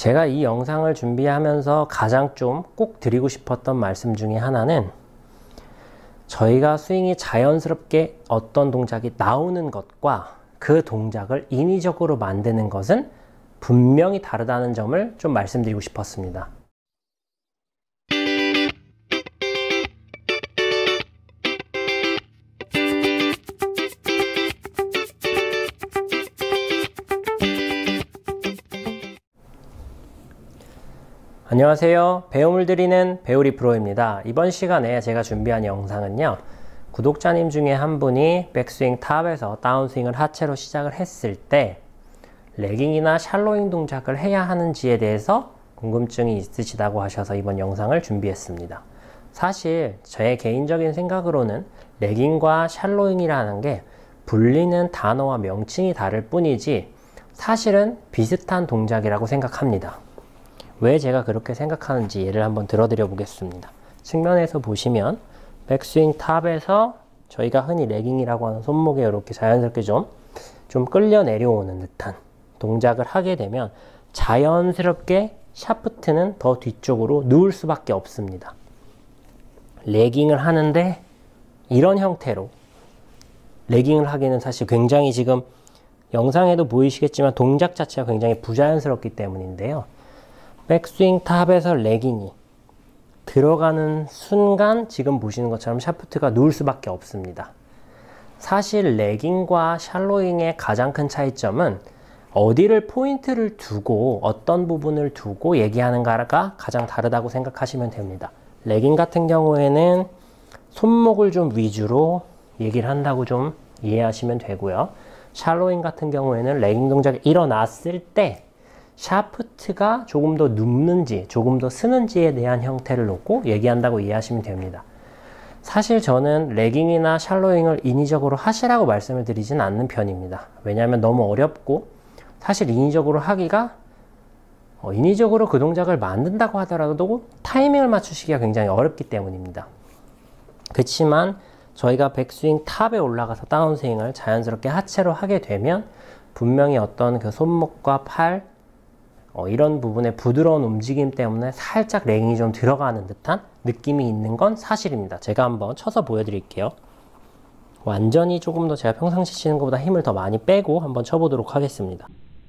제가 이 영상을 준비하면서 가장 좀 꼭 드리고 싶었던 말씀 중에 하나는 저희가 스윙이 자연스럽게 어떤 동작이 나오는 것과 그 동작을 인위적으로 만드는 것은 분명히 다르다는 점을 좀 말씀드리고 싶었습니다. 안녕하세요. 배움을 드리는 배우리 프로입니다. 이번 시간에 제가 준비한 영상은요, 구독자님 중에 한 분이 백스윙 탑에서 다운스윙을 하체로 시작을 했을 때 레깅이나 샬로잉 동작을 해야 하는지에 대해서 궁금증이 있으시다고 하셔서 이번 영상을 준비했습니다. 사실 제 개인적인 생각으로는 레깅과 샬로잉이라는 게 불리는 단어와 명칭이 다를 뿐이지 사실은 비슷한 동작이라고 생각합니다. 왜 제가 그렇게 생각하는지 예를 한번 들어드려 보겠습니다. 측면에서 보시면 백스윙 탑에서 저희가 흔히 레깅이라고 하는 손목에 이렇게 자연스럽게 좀 끌려 내려오는 듯한 동작을 하게 되면 자연스럽게 샤프트는 더 뒤쪽으로 누울 수밖에 없습니다. 레깅을 하는데 이런 형태로 레깅을 하기는 사실 굉장히 지금 영상에도 보이시겠지만 동작 자체가 굉장히 부자연스럽기 때문인데요. 백스윙 탑에서 레깅이 들어가는 순간 지금 보시는 것처럼 샤프트가 누울 수밖에 없습니다. 사실 레깅과 샬로잉의 가장 큰 차이점은 어디를 포인트를 두고 어떤 부분을 두고 얘기하는가가 가장 다르다고 생각하시면 됩니다. 레깅 같은 경우에는 손목을 좀 위주로 얘기를 한다고 좀 이해하시면 되고요. 샬로잉 같은 경우에는 레깅 동작이 일어났을 때 샤프트가 조금 더 눕는지 조금 더 쓰는지에 대한 형태를 놓고 얘기한다고 이해하시면 됩니다. 사실 저는 레깅이나 샬로잉을 인위적으로 하시라고 말씀을 드리진 않는 편입니다. 왜냐하면 너무 어렵고 사실 인위적으로 하기가 인위적으로 그 동작을 만든다고 하더라도 타이밍을 맞추시기가 굉장히 어렵기 때문입니다. 그렇지만 저희가 백스윙 탑에 올라가서 다운스윙을 자연스럽게 하체로 하게 되면 분명히 어떤 그 손목과 팔 이런 부분의 부드러운 움직임 때문에 살짝 레깅이 좀 들어가는 듯한 느낌이 있는 건 사실입니다. 제가 한번 쳐서 보여드릴게요. 완전히 조금 더 제가 평상시 치는 것보다 힘을 더 많이 빼고 한번 쳐보도록 하겠습니다.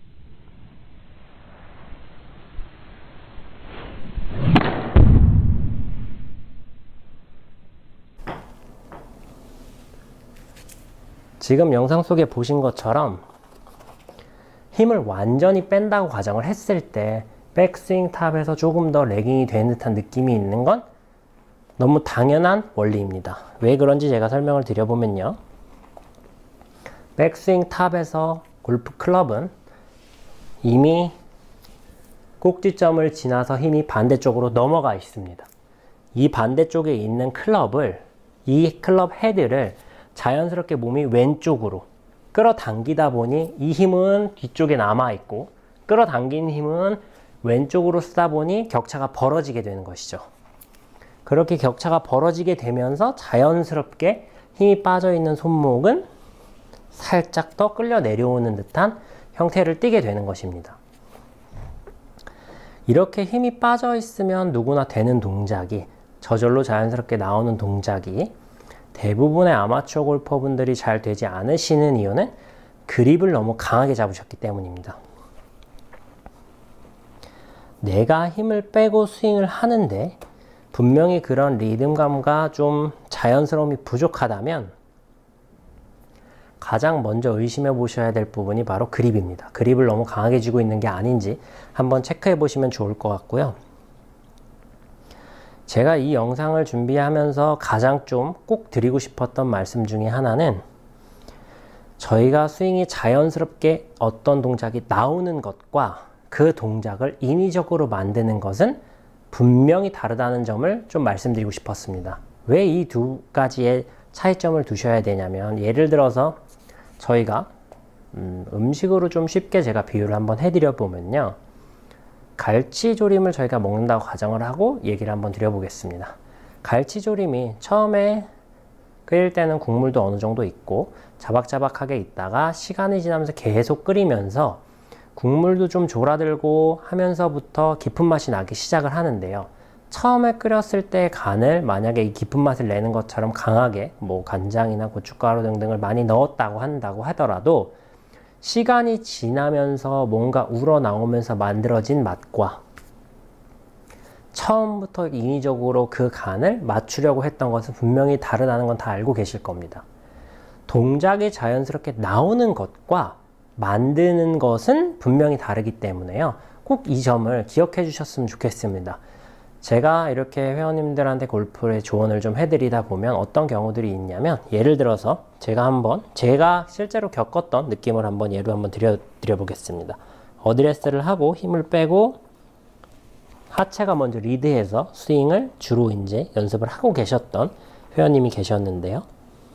지금 영상 속에 보신 것처럼 힘을 완전히 뺀다고 가정을 했을 때 백스윙 탑에서 조금 더 레깅이 되는 듯한 느낌이 있는 건 너무 당연한 원리입니다. 왜 그런지 제가 설명을 드려보면요. 백스윙 탑에서 골프 클럽은 이미 꼭지점을 지나서 힘이 반대쪽으로 넘어가 있습니다. 이 반대쪽에 있는 클럽을, 이 클럽 헤드를 자연스럽게 몸이 왼쪽으로 끌어당기다 보니 이 힘은 뒤쪽에 남아있고 끌어당긴 힘은 왼쪽으로 쓰다 보니 격차가 벌어지게 되는 것이죠. 그렇게 격차가 벌어지게 되면서 자연스럽게 힘이 빠져있는 손목은 살짝 더 끌려 내려오는 듯한 형태를 띠게 되는 것입니다. 이렇게 힘이 빠져있으면 누구나 되는 동작이, 저절로 자연스럽게 나오는 동작이 대부분의 아마추어 골퍼분들이 잘 되지 않으시는 이유는 그립을 너무 강하게 잡으셨기 때문입니다. 내가 힘을 빼고 스윙을 하는데 분명히 그런 리듬감과 좀 자연스러움이 부족하다면 가장 먼저 의심해 보셔야 될 부분이 바로 그립입니다. 그립을 너무 강하게 쥐고 있는 게 아닌지 한번 체크해 보시면 좋을 것 같고요. 제가 이 영상을 준비하면서 가장 좀 꼭 드리고 싶었던 말씀 중에 하나는 저희가 스윙이 자연스럽게 어떤 동작이 나오는 것과 그 동작을 인위적으로 만드는 것은 분명히 다르다는 점을 좀 말씀드리고 싶었습니다. 왜 이 두 가지의 차이점을 두셔야 되냐면, 예를 들어서 저희가 음식으로 좀 쉽게 제가 비유를 한번 해드려 보면요, 갈치조림을 저희가 먹는다고 가정을 하고 얘기를 한번 드려보겠습니다. 갈치조림이 처음에 끓일 때는 국물도 어느 정도 있고 자박자박하게 있다가 시간이 지나면서 계속 끓이면서 국물도 좀 졸아들고 하면서부터 깊은 맛이 나기 시작을 하는데요. 처음에 끓였을 때 간을 만약에 이 깊은 맛을 내는 것처럼 강하게 뭐 간장이나 고춧가루 등등을 많이 넣었다고 한다고 하더라도 시간이 지나면서 뭔가 우러나오면서 만들어진 맛과 처음부터 인위적으로 그 간을 맞추려고 했던 것은 분명히 다르다는 건 다 알고 계실 겁니다. 동작이 자연스럽게 나오는 것과 만드는 것은 분명히 다르기 때문에요. 꼭 이 점을 기억해 주셨으면 좋겠습니다. 제가 이렇게 회원님들한테 골프의 조언을 좀 해드리다 보면 어떤 경우들이 있냐면, 예를 들어서 제가 실제로 겪었던 느낌을 예로 한번 드려보겠습니다. 어드레스를 하고 힘을 빼고 하체가 먼저 리드해서 스윙을 주로 이제 연습을 하고 계셨던 회원님이 계셨는데요.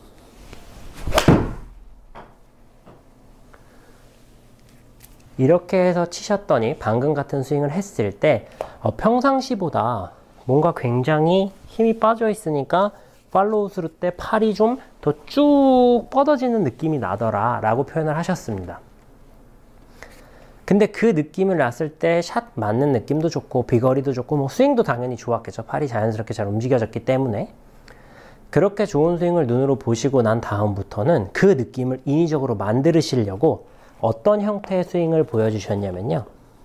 이렇게 해서 치셨더니 방금 같은 스윙을 했을 때 평상시보다 뭔가 굉장히 힘이 빠져 있으니까 팔로우 스루 때 팔이 좀 더 쭉 뻗어지는 느낌이 나더라 라고 표현을 하셨습니다. 근데 그 느낌을 났을 때 샷 맞는 느낌도 좋고 비거리도 좋고 뭐 스윙도 당연히 좋았겠죠. 팔이 자연스럽게 잘 움직여졌기 때문에. 그렇게 좋은 스윙을 눈으로 보시고 난 다음부터는 그 느낌을 인위적으로 만들으시려고 어떤 형태의 스윙을 보여주셨냐면요.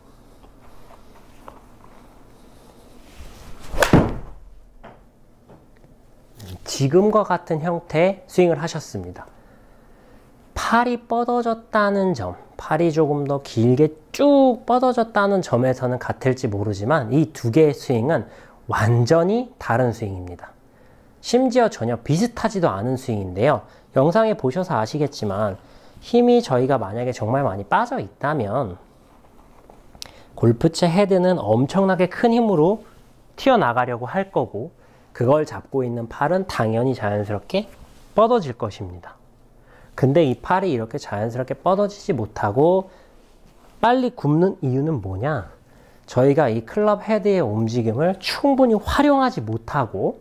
지금과 같은 형태의 스윙을 하셨습니다. 팔이 뻗어졌다는 점, 팔이 조금 더 길게 쭉 뻗어졌다는 점에서는 같을지 모르지만 이 두 개의 스윙은 완전히 다른 스윙입니다. 심지어 전혀 비슷하지도 않은 스윙인데요. 영상에 보셔서 아시겠지만 힘이 저희가 만약에 정말 많이 빠져 있다면 골프채 헤드는 엄청나게 큰 힘으로 튀어나가려고 할 거고, 그걸 잡고 있는 팔은 당연히 자연스럽게 뻗어질 것입니다. 근데 이 팔이 이렇게 자연스럽게 뻗어지지 못하고 빨리 굽는 이유는 뭐냐? 저희가 이 클럽 헤드의 움직임을 충분히 활용하지 못하고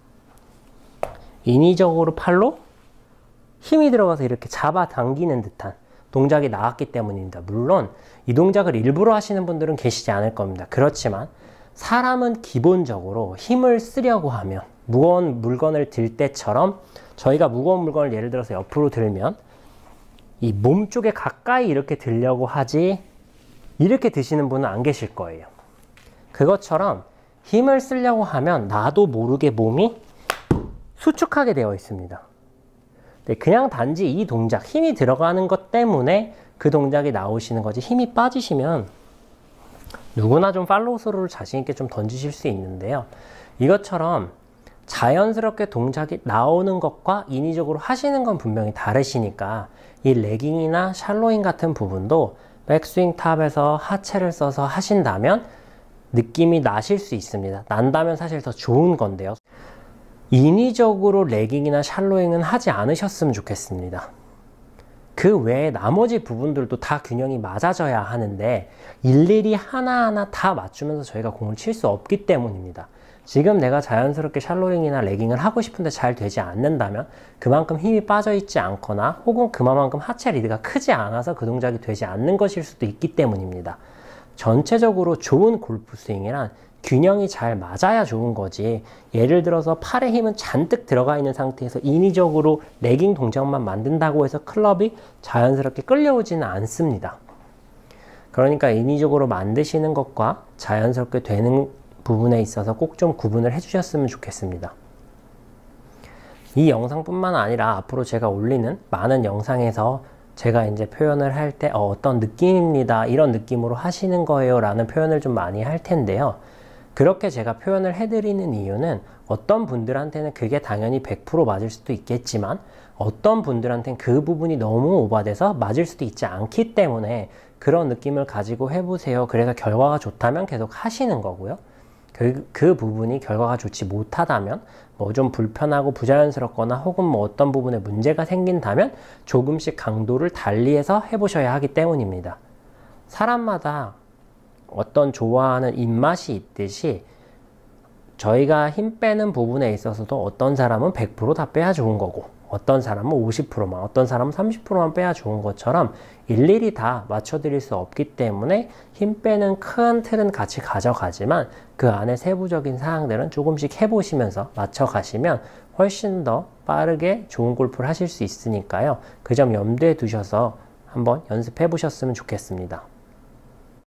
인위적으로 팔로 힘이 들어가서 이렇게 잡아당기는 듯한 동작이 나왔기 때문입니다. 물론 이 동작을 일부러 하시는 분들은 계시지 않을 겁니다. 그렇지만 사람은 기본적으로 힘을 쓰려고 하면 무거운 물건을 들 때처럼 저희가 무거운 물건을 예를 들어서 옆으로 들면 이 몸 쪽에 가까이 이렇게 들려고 하지 이렇게 드시는 분은 안 계실 거예요. 그것처럼 힘을 쓰려고 하면 나도 모르게 몸이 수축하게 되어 있습니다. 그냥 단지 이 동작, 힘이 들어가는 것 때문에 그 동작이 나오시는 거지, 힘이 빠지시면 누구나 좀 팔로우 스루를 자신 있게 좀 던지실 수 있는데요. 이것처럼 자연스럽게 동작이 나오는 것과 인위적으로 하시는 건 분명히 다르시니까 이 레깅이나 샬로잉 같은 부분도 백스윙 탑에서 하체를 써서 하신다면 느낌이 나실 수 있습니다. 난다면 사실 더 좋은 건데요. 인위적으로 레깅이나 샬로잉은 하지 않으셨으면 좋겠습니다. 그 외에 나머지 부분들도 다 균형이 맞아져야 하는데 일일이 하나하나 다 맞추면서 저희가 공을 칠 수 없기 때문입니다. 지금 내가 자연스럽게 샬로잉이나 레깅을 하고 싶은데 잘 되지 않는다면 그만큼 힘이 빠져 있지 않거나 혹은 그만큼 하체 리드가 크지 않아서 그 동작이 되지 않는 것일 수도 있기 때문입니다. 전체적으로 좋은 골프 스윙이란 균형이 잘 맞아야 좋은 거지, 예를 들어서 팔에 힘은 잔뜩 들어가 있는 상태에서 인위적으로 레깅 동작만 만든다고 해서 클럽이 자연스럽게 끌려오지는 않습니다. 그러니까 인위적으로 만드시는 것과 자연스럽게 되는 부분에 있어서 꼭 좀 구분을 해주셨으면 좋겠습니다. 이 영상뿐만 아니라 앞으로 제가 올리는 많은 영상에서 제가 이제 표현을 할 때 어떤 느낌입니다, 이런 느낌으로 하시는 거예요 라는 표현을 좀 많이 할 텐데요. 그렇게 제가 표현을 해드리는 이유는 어떤 분들한테는 그게 당연히 100% 맞을 수도 있겠지만 어떤 분들한테는 그 부분이 너무 오버돼서 맞을 수도 있지 않기 때문에 그런 느낌을 가지고 해보세요. 그래서 결과가 좋다면 계속 하시는 거고요. 그 부분이 결과가 좋지 못하다면 뭐 좀 불편하고 부자연스럽거나 혹은 뭐 어떤 부분에 문제가 생긴다면 조금씩 강도를 달리해서 해보셔야 하기 때문입니다. 사람마다 어떤 좋아하는 입맛이 있듯이 저희가 힘 빼는 부분에 있어서도 어떤 사람은 100% 다 빼야 좋은 거고 어떤 사람은 50%만, 어떤 사람은 30%만 빼야 좋은 것처럼 일일이 다 맞춰드릴 수 없기 때문에 힘 빼는 큰 틀은 같이 가져가지만 그 안에 세부적인 사항들은 조금씩 해보시면서 맞춰가시면 훨씬 더 빠르게 좋은 골프를 하실 수 있으니까요. 그 점 염두에 두셔서 한번 연습해 보셨으면 좋겠습니다.